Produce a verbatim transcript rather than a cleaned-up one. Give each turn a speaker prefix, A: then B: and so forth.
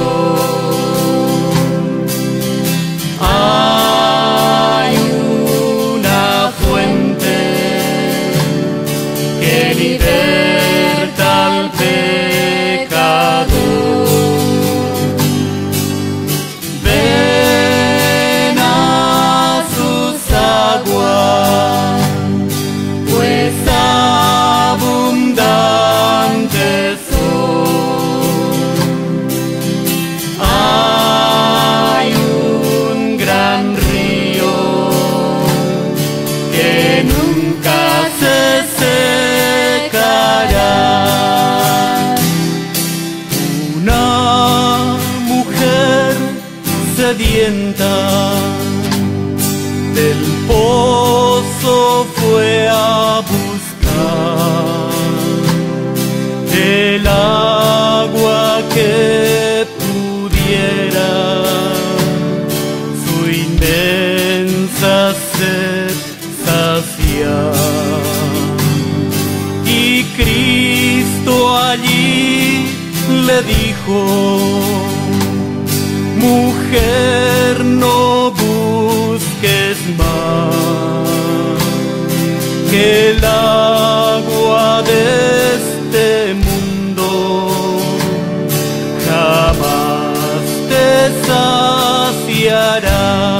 A: Hay una fuente que liberta al pecador. Ven a sus aguas, pues abundantes son. Hay un gran río que nunca se secará. Una mujer sedienta del pozo fue a buscar el agua que pudiera su inmensa sed saciar. Y Cristo allí le dijo: mujer, no busques más que el agua de este mundo, jamás te saciará.